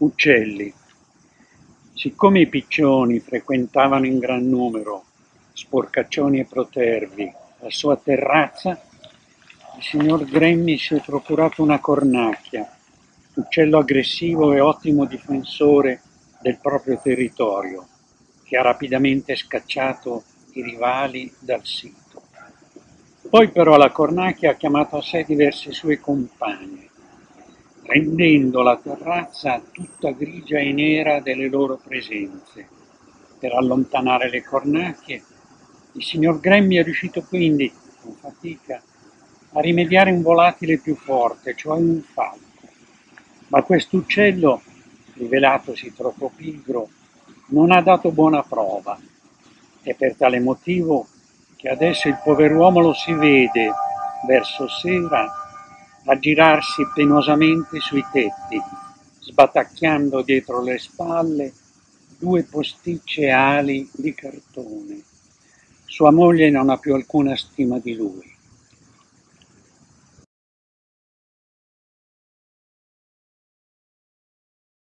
Uccelli. Siccome i piccioni frequentavano in gran numero, sporcaccioni e protervi, la sua terrazza, il signor Granny si è procurato una cornacchia, uccello aggressivo e ottimo difensore del proprio territorio, che ha rapidamente scacciato i rivali dal sito. Poi però la cornacchia ha chiamato a sé diverse sue compagne, rendendo la terrazza tutta grigia e nera delle loro presenze. Per allontanare le cornacchie, il signor Granny è riuscito quindi, con fatica, a rimediare un volatile più forte, cioè un falco. Ma quest'uccello, rivelatosi troppo pigro, non ha dato buona prova. È per tale motivo che adesso il pover'uomo lo si vede, verso sera, aggirarsi penosamente sui tetti, sbatacchiando dietro le spalle due posticce ali di cartone. Sua moglie non ha più alcuna stima di lui.